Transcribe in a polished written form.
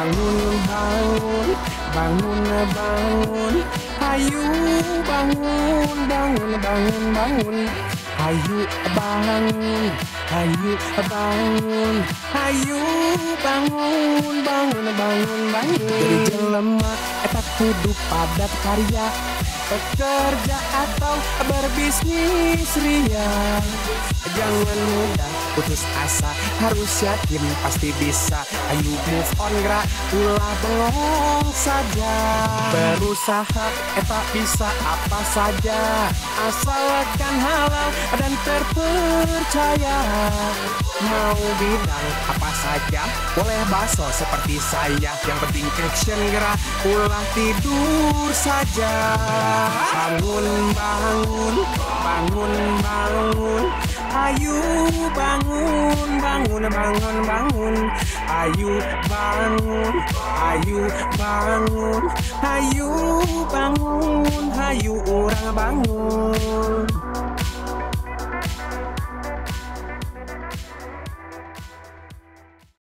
bangun, bangun, bangun, bangun. Hayu bangun, bangun, bangun, bangun. Hayu bangun, hayu bangun, hayu bangun, bangun, bangun, bangun. Jadi jelema eta kudu padat karya, bekerja atau berbisnis ria. Jangan mudah putus asa, harus yakin pasti bisa. Ayo move on, gerak ulah bengong saja. Berusaha eta bisa apa saja, asalkan halal dan terpercaya. Mau bidang apa saja, boleh bakso seperti saya. Yang penting action, gerak ulah tidur saja. Bangun, bangun, bangun, bangun. Ayo bangun, bangun, bangun, bangun. Ayo bangun, ayo bangun, ayo bangun, ayo orang bangun.